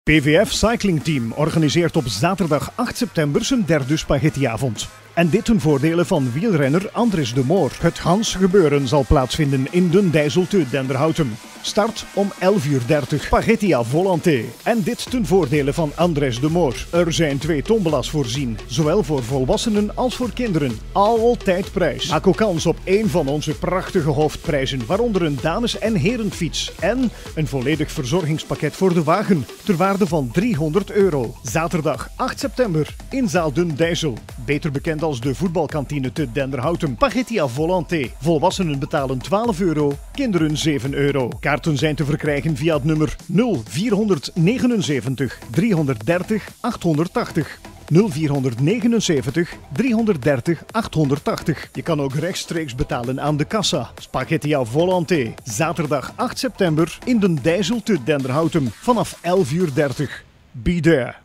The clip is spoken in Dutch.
PVF Cycling Team organiseert op zaterdag 8 september zijn derde spaghettiavond. En dit ten voordele van wielrenner Andres de Moor. Het Hans gebeuren zal plaatsvinden in Den Dijssel te Denderhouten. Start om 11:30 uur. Spaghetti à volonté. En dit ten voordele van Andres de Moor. Er zijn 2 tombolas voorzien. Zowel voor volwassenen als voor kinderen. Altijd prijs. Maak ook kans op één van onze prachtige hoofdprijzen. Waaronder een dames- en herenfiets. En een volledig verzorgingspakket voor de wagen. Ter waarde van €300. Zaterdag 8 september in zaal Den Dijssel. Beter bekend als de voetbalkantine te Denderhouten. Spaghetti à volonté. Volwassenen betalen €12, kinderen €7. Kaarten zijn te verkrijgen via het nummer 0479 330 880. 0479 330 880. Je kan ook rechtstreeks betalen aan de kassa. Spaghetti à volonté. Zaterdag 8 september in Den Dijssel te Denderhouten vanaf 11:30 uur. Be there.